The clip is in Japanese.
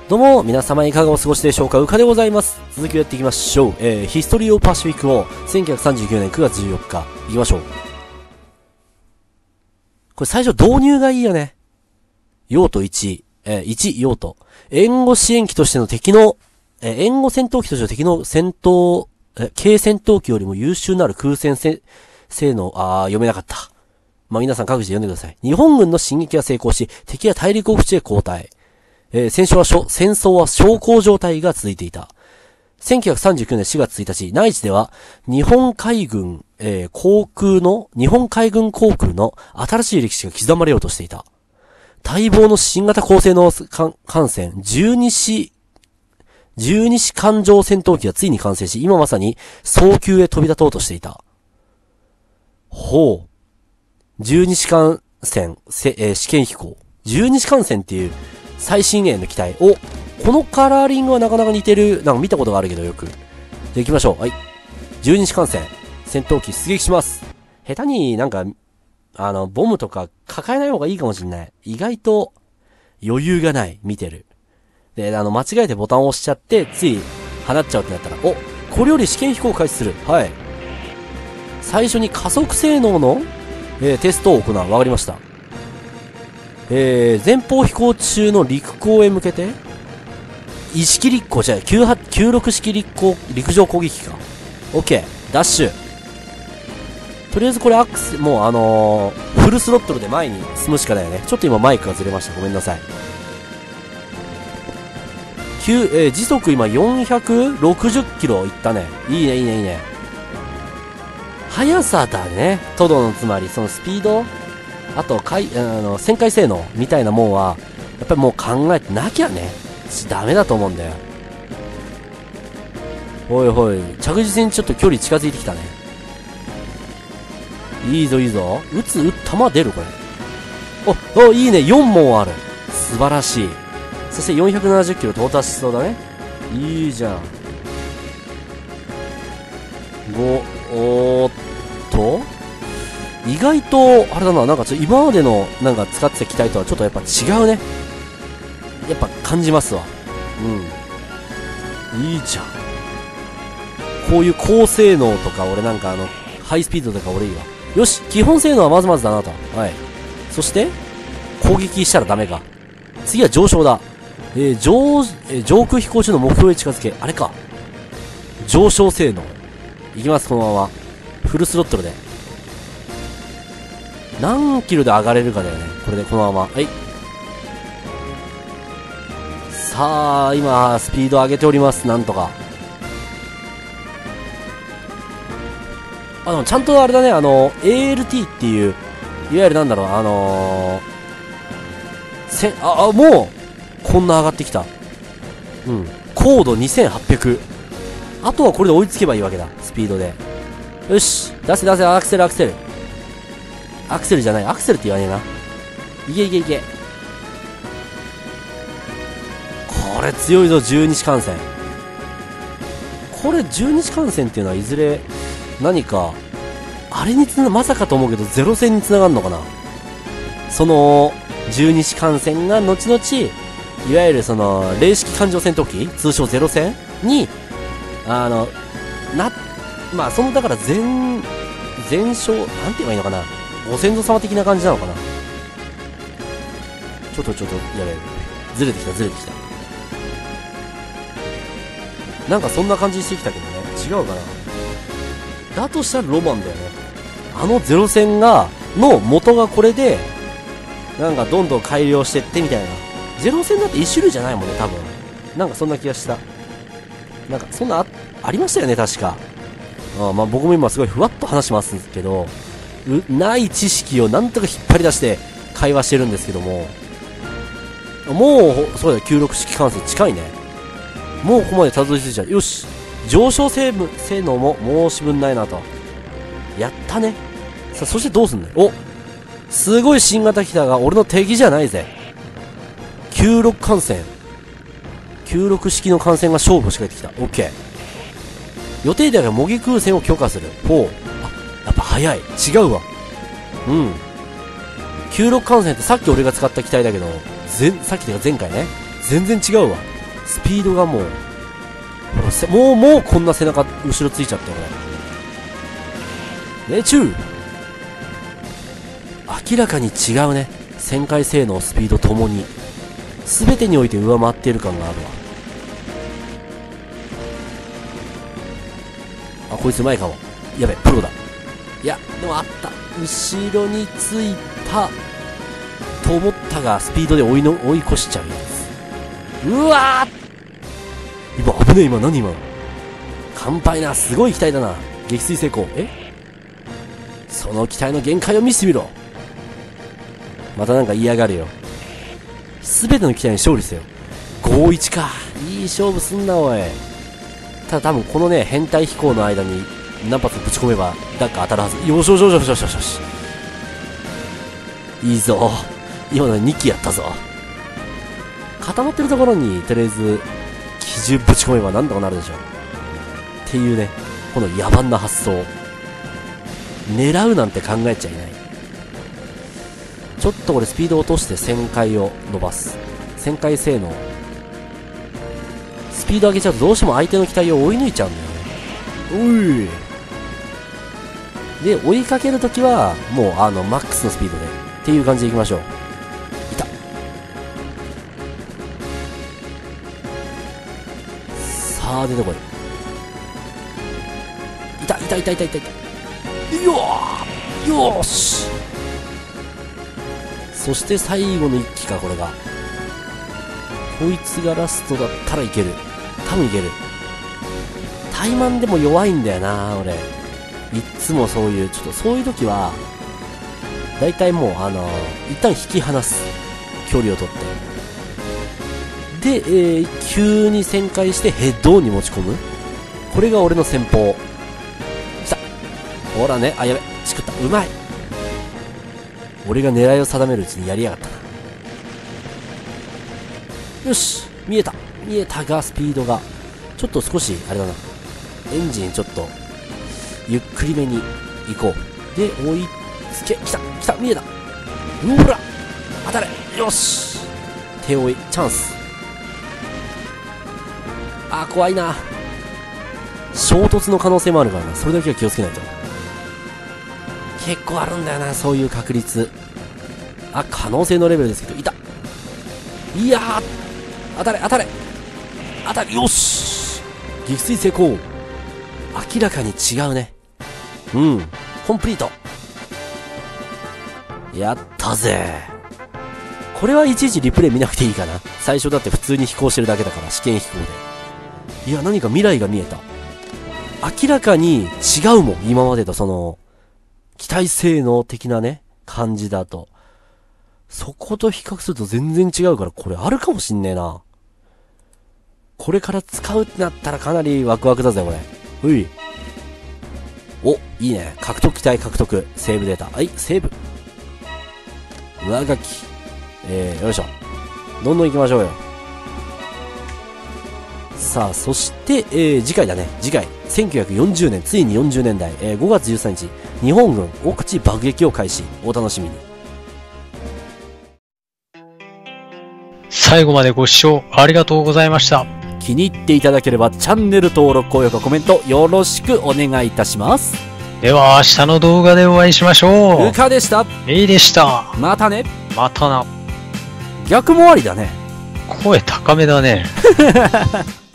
どうも、皆様いかがお過ごしでしょうか。うかでございます。続きをやっていきましょう。ヒストリーオブパシフィックを1939年9月14日、いきましょう。これ最初導入がいいよね。用途1、用途。援護支援機としての敵の、援護戦闘機としての敵の戦闘、軽戦闘機よりも優秀なる空戦性能、読めなかった。皆さん各自読んでください。日本軍の進撃が成功し、敵は大陸奥地へ後退。戦争は小康状態が続いていた。1939年4月1日、内地では、日本海軍航空の新しい歴史が刻まれようとしていた。待望の新型高性能艦船、12式艦上戦闘機がついに完成し、今まさに早急へ飛び立とうとしていた。ほう。12式艦船、試験飛行。12式艦船っていう、最新鋭の機体。このカラーリングはなかなか似てる。なんか見たことがあるけどよく。じゃあ行きましょう。はい。12式艦船。戦闘機出撃します。下手になんか、ボムとか抱えない方がいいかもしんない。意外と余裕がない。見てる。で、間違えてボタンを押しちゃって、つい放っちゃうってなったら、これより試験飛行を開始する。はい。最初に加速性能の、テストを行う。わかりました。前方飛行中の陸港へ向けて、96式陸上攻撃機か。OK。ダッシュ。とりあえずこれもうフルスロットルで前に進むしかないよね。ちょっと今マイクがずれました。ごめんなさい。時速今460キロいったね。いいね、いいね、いいね。速さだね。トドのつまり、そのスピードあと、旋回性能みたいなもんは、やっぱりもう考えてなきゃね、ダメだと思うんだよ。ほいほい、着実にちょっと距離近づいてきたね。いいぞいいぞ。弾出るこれ。いいね、4門ある。素晴らしい。そして470キロ到達しそうだね。いいじゃん。意外と、あれだな、なんか今までのなんか使ってた機体とはちょっとやっぱ違うね。やっぱ感じますわ。いいじゃん。こういう高性能とか、俺なんかハイスピードとか俺いいわ。よし、基本性能はまずまずだなと。はい。そして、攻撃したらダメか。次は上昇だ。上空飛行中の目標へ近づけ。あれか。上昇性能。いきます、このまま。フルスロットルで。何キロで上がれるかだよね。これでこのまま。はい。さあ、今、スピード上げております。なんとか。ちゃんとあれだね、ALT っていう、いわゆるなんだろう、もう、こんな上がってきた。高度2800。あとはこれで追いつけばいいわけだ。スピードで。よし。出せ、アクセル。アクセルじゃない。アクセルって言わねえな。いけいけいけ。これ強いぞ、12式艦船。これ12式艦船っていうのはいずれ、何か、あれにまさかと思うけど、ゼロ戦に繋がるのかな。その、12式艦船が後々、いわゆるその、零式艦上戦闘機通称ゼロ戦に、その、だから前哨、なんて言えばいいのかな。ご先祖様的な感じなのかな。ちょっと、やべえ。ずれてきた。なんかそんな感じにしてきたけどね。違うかな。だとしたらロマンだよね。ゼロ戦の元がこれで、なんかどんどん改良してってみたいな。ゼロ戦だって一種類じゃないもんね、多分。なんかそんな気がした。なんかそんなありましたよね、確か。僕も今すごいふわっと話しますけど、ない知識をなんとか引っ張り出して会話してるんですけども、もう、そうだよ、96式艦船近いね。もうここまでたどり着いちゃう。よし。上昇性能も申し分ないなと。やったね。さあ、そしてどうすんのよ。すごい新型機体が俺の敵じゃないぜ。96艦船。96式の艦船が勝負を仕掛けてきた。オッケー。予定であれば模擬空戦を許可する。ほう。やっぱ早い。違うわ。96艦船ってさっき俺が使った機体だけど、さっきというか前回ね。全然違うわ。 スピードがもう、もうこんな背中、後ろついちゃったよ、これ。命中。明らかに違うね。旋回性能、スピードともに。全てにおいて上回っている感があるわ。あ、こいつうまいかも。やべ、プロだ。いや、でもあった。後ろについた。と思ったが、スピードで追い越しちゃうやつ。うわー、今、危ねえ、今、何今。乾杯な、すごい機体だな。撃墜成功。その機体の限界を見せてみろ。またなんか嫌がるよ。すべての機体に勝利せよ。5-1か。いい勝負すんな、おい。ただ多分このね、変態飛行の間に何発ぶち込めば、なんか当たるはず。よしよしよしよしよしよし。いいぞ。今の2機やったぞ。固まってるところに、とりあえず、機銃ぶち込めばなんとかなるでしょ。っていうね、この野蛮な発想。狙うなんて考えちゃいない。ちょっとこれスピードを落として旋回を伸ばす。旋回性能。スピード上げちゃうとどうしても相手の機体を追い抜いちゃうんだよね。で、追いかけるときは、もうマックスのスピードで。っていう感じでいきましょう。いた。さあ、出てこい。いた。よーし。そして最後の一機か、これが。こいつがラストだったらいける。多分いける。怠慢でも弱いんだよな、俺。いっつもそういう、ちょっとそういう時は、だいたいもう、一旦引き離す。距離を取って。で、急に旋回してヘッドに持ち込む。これが俺の戦法。来た。ほらね、あ、やべ。チクった。うまい。俺が狙いを定めるうちにやりやがったな。よし、見えたが、スピードがちょっと少しあれだな。エンジンちょっとゆっくりめに行こう。で、追いつけ。来た、見えた。ほら、当たれ。よし、手追いチャンス。あー、怖いな。衝突の可能性もあるからな。それだけは気をつけないと。結構あるんだよな、そういう確率。あ、可能性のレベルですけど、いた。いやー、当たれ。よし、撃墜成功。明らかに違うね。コンプリート。やったぜ。これはいちいちリプレイ見なくていいかな。最初だって普通に飛行してるだけだから、試験飛行で。いや、何か未来が見えた。明らかに違うもん、今までとその機体性能的なね、感じだと。そこと比較すると全然違うから、これあるかもしんねえな。これから使うってなったらかなりワクワクだぜ、これ。ほい。お、いいね。獲得機体獲得。セーブデータ。はい、セーブ。上書き。よいしょ。どんどん行きましょうよ。さあ、そして、次回だね。次回。1940年、ついに40年代、5月13日、日本軍奥地爆撃を開始。お楽しみに。 最後までご視聴ありがとうございました。 気に入っていただければチャンネル登録、高評価、コメントよろしくお願いいたします。 では明日の動画でお会いしましょう。 ルカでした。 レイでした。 またね。 またな。 逆もありだね。 声高めだね。